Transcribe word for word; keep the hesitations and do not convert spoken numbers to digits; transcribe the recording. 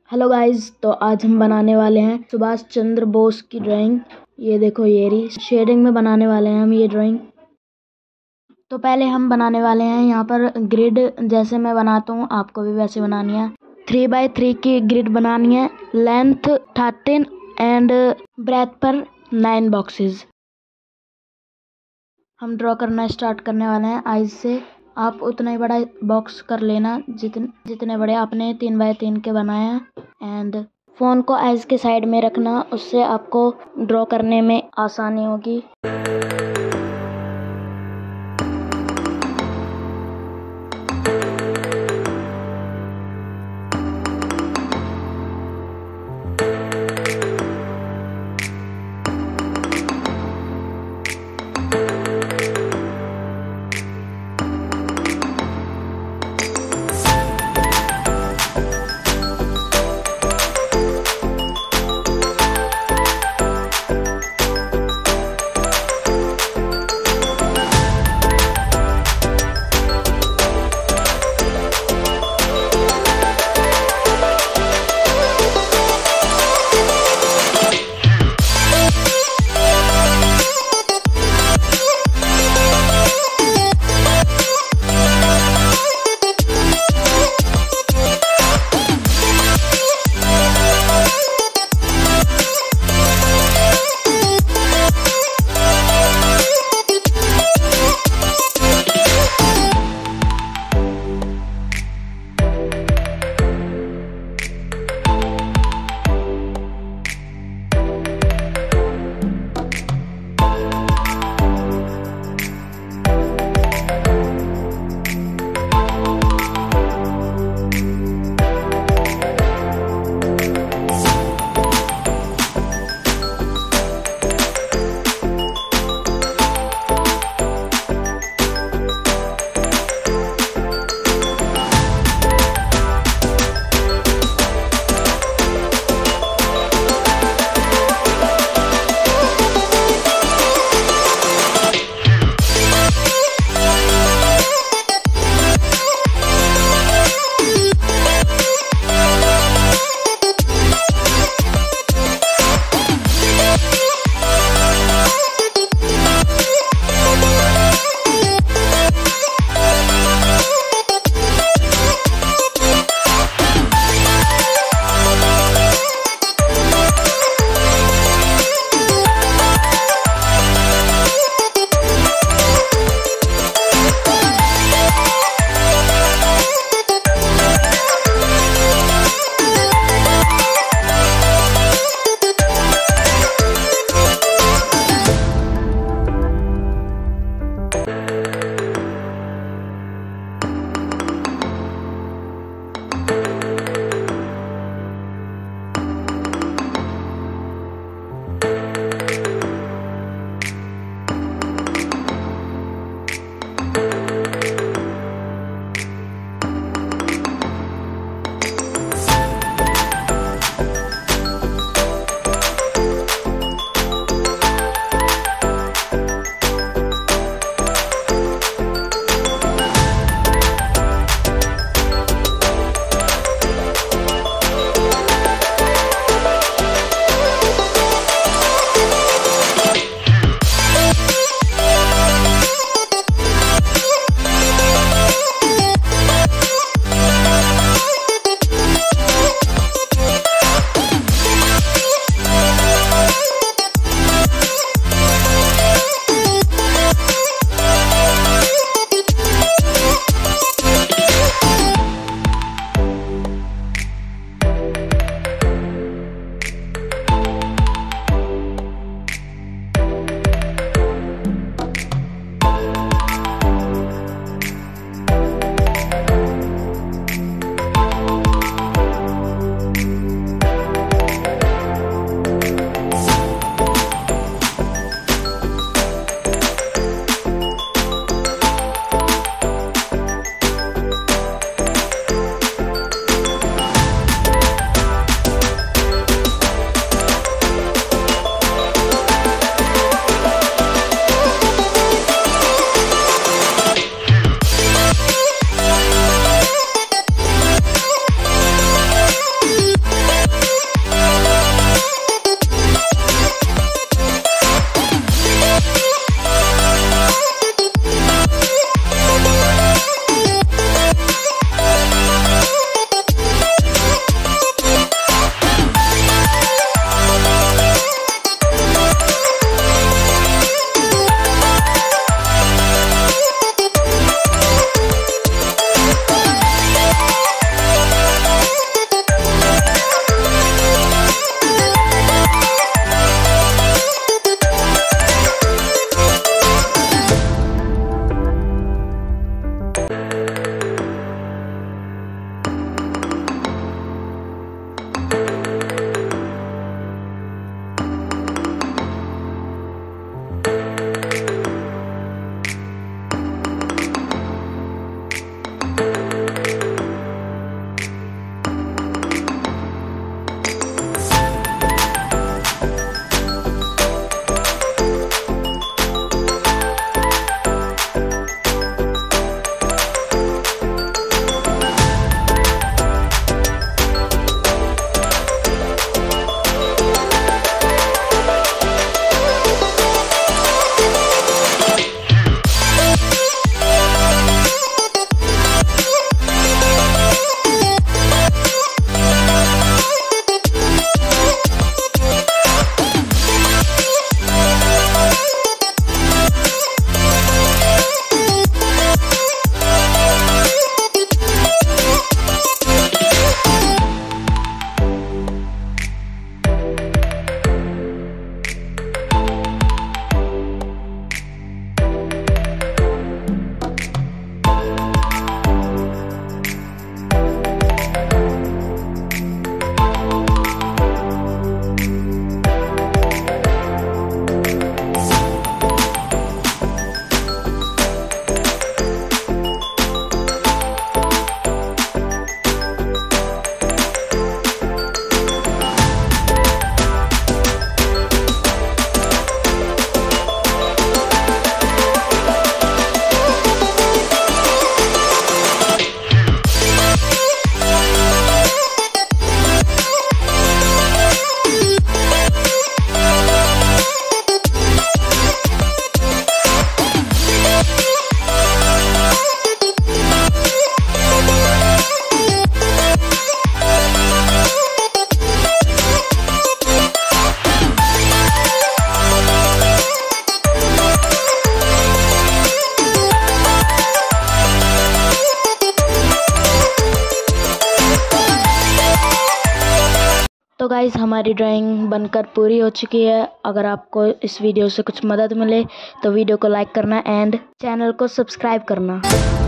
Hello guys, तो आज हम बनाने वाले हैं सुभाष चंद्र बोस की ड्राइंग। ये देखो, ये रही। शेडिंग में बनाने वाले हैं हम ये ड्राइंग। तो पहले हम बनाने वाले हैं यहाँ पर ग्रिड। जैसे मैं बनाता हूँ आपको भी वैसे बनानी है। थ्री बाय थ्री की ग्रिड बनानी है। लेंथ थर्टीन एंड ब्रेथ पर नाइन बॉक्सेस। हम ड्रॉ करना स्टार्ट करने वाले हैं आइज से। आप उतना ही बड़ा बॉक्स कर लेना जितने जितने बड़े आपने तीन बाय तीन के बनाए हैं। एंड फ़ोन को आइज के साइड में रखना, उससे आपको ड्रॉ करने में आसानी होगी। तो गाइस हमारी ड्राइंग बनकर पूरी हो चुकी है। अगर आपको इस वीडियो से कुछ मदद मिले तो वीडियो को लाइक करना एंड चैनल को सब्सक्राइब करना।